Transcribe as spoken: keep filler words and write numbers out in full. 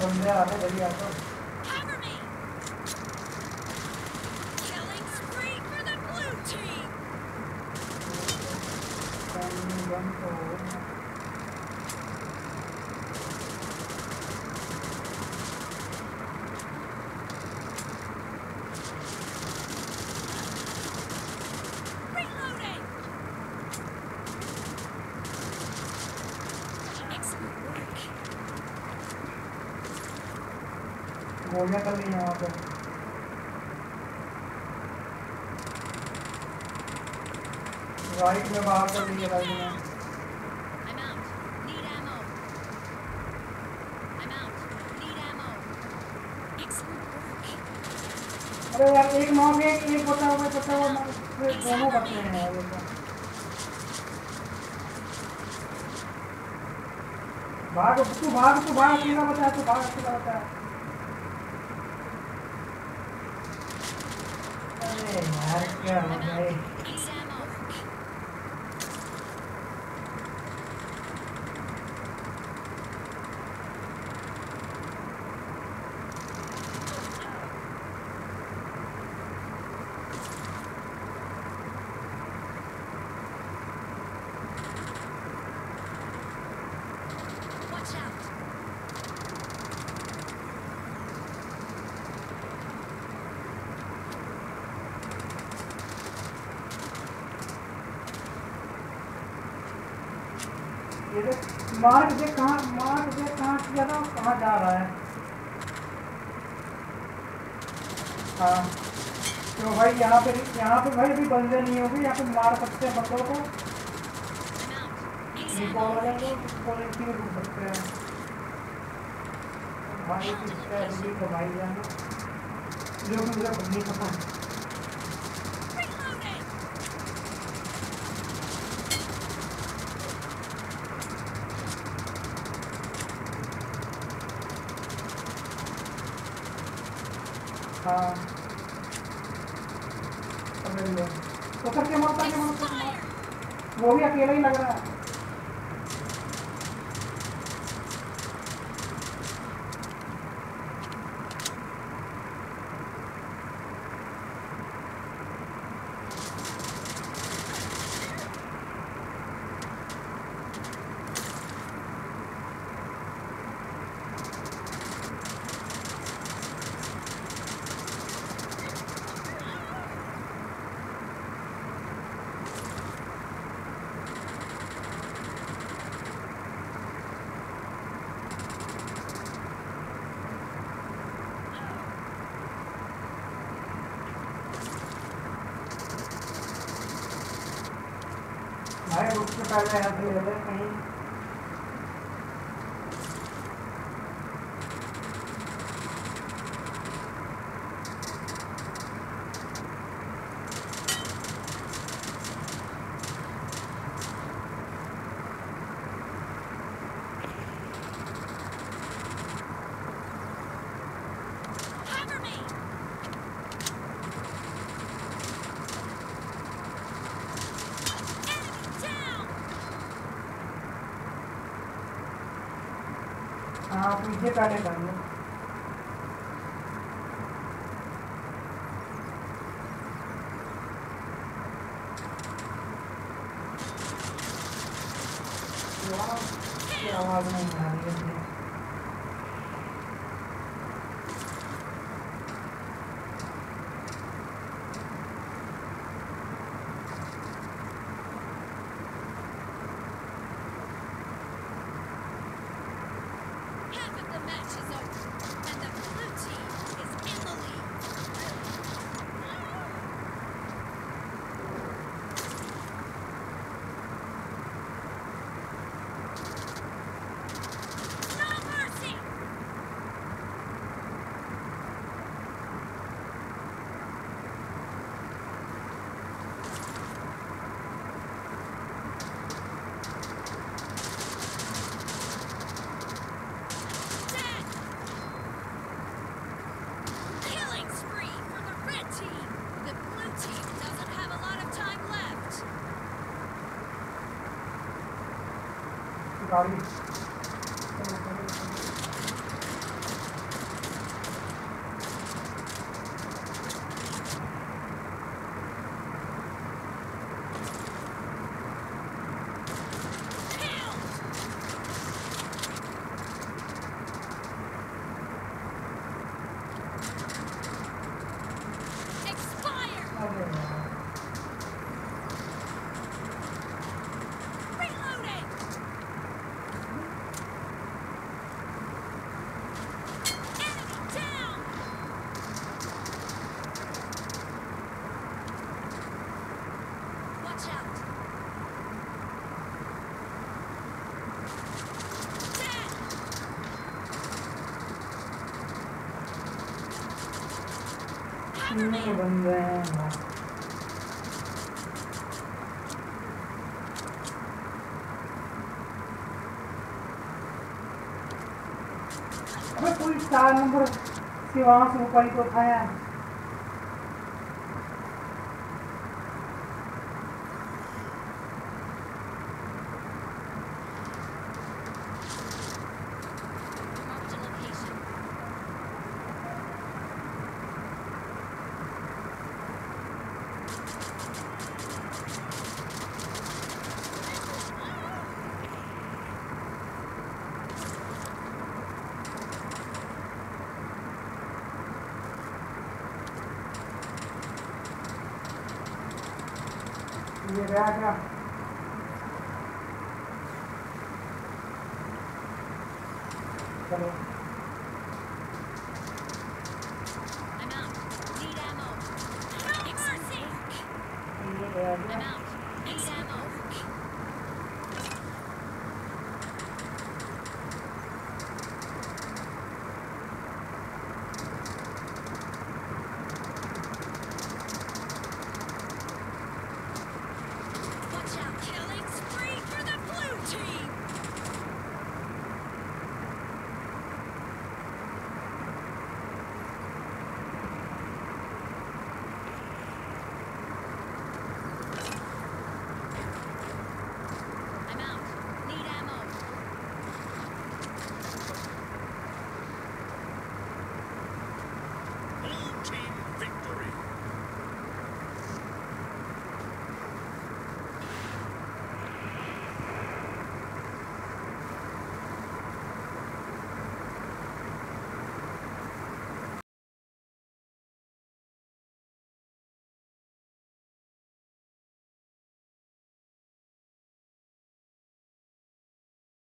बंदे आ रहे जल्दी आ तो गोलियां कर ली यहाँ पे राइट में बाहर कर ली है राइट में अरे यार एक नॉक एक एक बचा हुआ बचा हुआ दोनों बचे हैं यार भाग तू भाग तू भाग अकेला बचा तू भाग अकेला बचा अरे यार क्या हो गया मार्क देख कहाँ मार्क देख कहाँ किया था कहाँ जा रहा है हाँ तो भाई यहाँ पे यहाँ पे भाई अभी बंदे नहीं होंगे यहाँ पे मार सकते हैं बंदों को रिकॉल हो जाएगा क्वालिटी में रुक सकते हैं भाई किसका एसडी को भाई जाना जो कि मुझे नहीं पता हाँ तो करके मत करके मत वो भी अकेला ही लग रहा है भाई रुक के पहले यहाँ पे ले ले कहीं हाँ पीछे पहले कर लो आवाज नहीं आ रही है गाड़ी कितने बंदे हैं? अबे कोई चार नंबर से वहां से ऊपर ही तो था यार। ये गया क्या? चलो